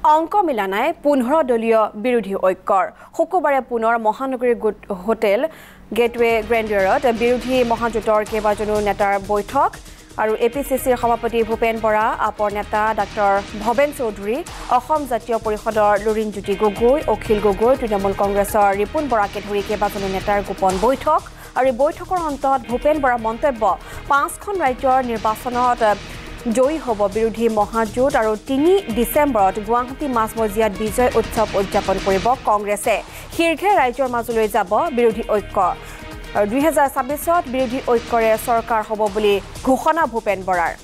অংক মিলা নাই 15 দলীয় বিৰোধী ঐক্যৰ শুকুৰবাৰে পুনৰ মহানগৰী হোটেল গেটৱে গ্ৰেণ্ডাৰত বিৰোধী মহাজোঁটৰ কেইবাজনো নেতাৰ বৈঠক আৰু এপিচিচিৰ সভাপতি ভূপেন বৰা আপৰ নেতা ডাক্তৰ ভৱেন চৌধুৰী অসম জাতীয় পৰিষদৰ লুৰিণজ্যোতি গগৈ অখিল গগৈ তৃণমূল কংগ্ৰেছৰ ৰিপুন বৰাকে ধৰি কেইবাজনো নেতাৰ গোপন বৈঠক আৰু এই বৈঠকৰ অন্তত ভূপেন বৰাৰ মন্তব্য 5খন ৰাজ্যৰ নিৰ্বাচনত জয়ী হ'ব বিৰোধী মহাজোঁট আৰু 3 ডিচেম্বৰত গুৱাহাটী মাজমজিয়াত বিজয় উৎসৱ উদযাপন কৰিব কংগ্ৰেছে শীৰ্ষে ৰাজ্যৰ মাজলৈ যাব বিৰোধী ঐক্য আৰু 2026ত বিৰোধী ঐক্যৰে চৰকাৰ হ'ব বুলি ঘোষণা ভূপেন বৰাৰ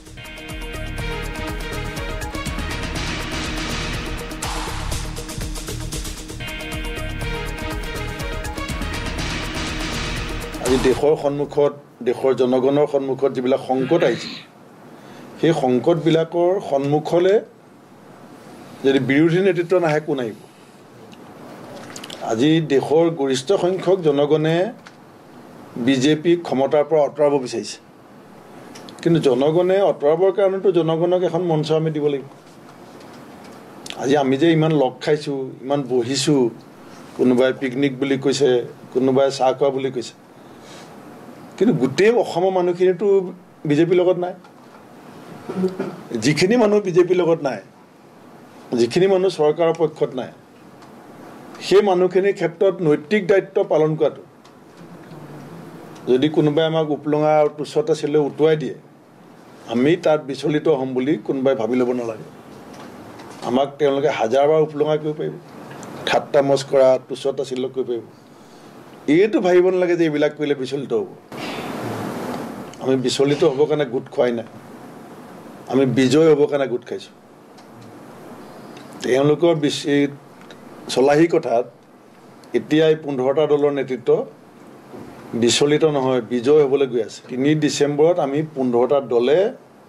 আজি দেশৰ সন্মুখত দেশৰ জনগণৰ সন্মুখত যিবিলাক সংকট আহিছে সেই সংকটবিলাকৰ সন্মুখলৈ যদি বিৰোধী নেতৃত্ব নাহে কোন আহিব আজি দেশৰ গৰিষ্ঠ সংখ্যক জনগণে বিজেপি ক্ষমতাৰ পৰা আঁতৰাব বিচাৰিছে কিন্তু জনগণে আঁতৰাবৰ কাৰণেতো জনগণক এখন মঞ্চ আমি দিব লাগিব আজি আমি যে ইমান লগ খাইছোঁ ইমান বহিছোঁ কোনোবাই পিকনিক বুলি কৈছে কোনোবাই চাহ খোৱা বুলি কৈছে কিন্তু গোটেই অসমৰ মানুহখিনিতো বিজেপিৰ লগত নাই যিখিনি মানুহ বিজেপিৰ লগত নাই যিখিনি মানুহ চৰকাৰৰ পক্ষত নাই সেই মানুহখিনিৰ ক্ষেত্ৰত নৈতিক দায়িত্ব পালন কৰাটো যদি কোনোবাই আমাক উপলঙা আৰু তুচ্ছত আছিলে উটুৱাই দিয়ে আমি তাত বিচলিত হ'ম বুলি কোনোবাই ভাবি ল'ব নালাগে আমাক তেওঁলোকে হাজাৰবাৰ উপলঙা কৰিব পাৰিব ঠাট্টা মস্কৰা তুচ্ছত আছিলে কৰিব পাৰিব এইটো ভাবিব নালাগে যে এইবিলাক কৰিলে বিচলিত হ'ব আমি বিচলিত হ'বৰ কাৰণে গোট খোৱাই নাই আমি বিজয় হ'বৰ কাৰণে গোট খাইছোঁ তেওঁলোকৰ চলাহী কথাত এতিয়া 15টা দলৰ নেতৃত্ব বিচলিত নহয় বিজয় হ'বলৈ গৈ আছে 3 ডিচেম্বৰত আমি 15টা দলে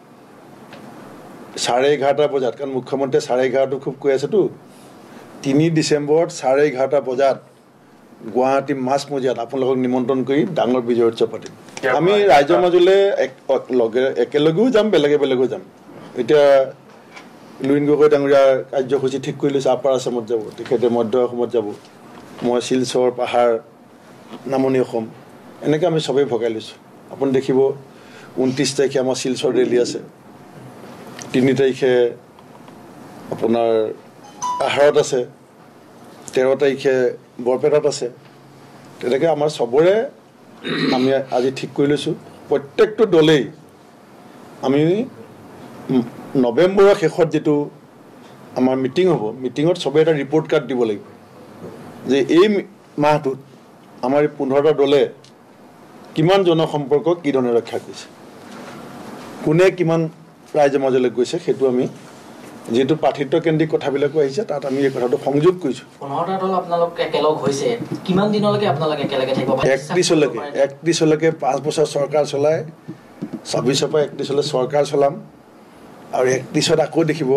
11:30 বজাত কাৰণ মুখ্যমন্ত্ৰীয়ে 11:30 খুব কৈ আছেতো 3 ডিচেম্বৰত 11:30 বজাত গুৱাহাটী মাজমজিয়াত আপোনালোকক নিমন্ত্ৰণ কৰি ডাঙৰ বিজয় উৎসৱ পাতিম আমি ৰাইজৰ মাজলৈ একেলগেও যাম বেলেগে যাম এতিয়া লুৰিণ গগৈ ডাঙৰীয়াৰ কাৰ্যসূচী ঠিক কৰি লৈছে আপাৰ আছামত যাব তেখেতে মধ্য অসমত যাব মই শিলচৰ পাহাৰ নামনি অসম এনেকৈ আমি চবেই ভগাই লৈছোঁ আপুনি দেখিব 29 তাৰিখে আমাৰ শিলচৰ ৰেলী আছে 3 তাৰিখে আপোনাৰ পাহাৰত আছে 13 তাৰিখে বৰপেটাত আছে তেনেকৈ আমাৰ চবৰে আমি আজি ঠিক কৰি লৈছোঁ প্ৰত্যেকটো দলেই আমি নৱেম্বৰৰ শেষত যিটো আমাৰ মিটিং হ'ব মিটিঙত চবেই এটা ৰিপৰ্ট কাৰ্ড দিব লাগিব যে এই মাহটোত আমাৰ 15টা দলে কিমান জনসম্পৰ্ক কি ধৰণে ৰক্ষা কৰিছে কোনে কিমান ৰাইজৰ মাজলৈ গৈছে সেইটো আমি যেহেতু পাৰ্থিত্য কেন্দ্ৰিক কথাবিলাকো আহিছে তাত আমি এই কথাটো সংযোগ কৰিছোঁ 15টা দল আপোনালোক একেলগ হৈছে কিমান দিনলৈকে আপোনালোকে একেলগে থাকিব 31লৈকে 5 বছৰ চৰকাৰ চলাই 26ৰ পৰা 31লৈ চৰকাৰ চলাম আৰু 31ত আকৌ দেখিব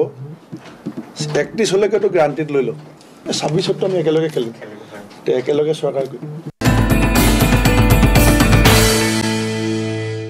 31লৈকেতো গ্ৰাণ্টিত লৈ লওঁ 26ত আমি একেলগে খেলিম একেলগে চৰকাৰ কৰিম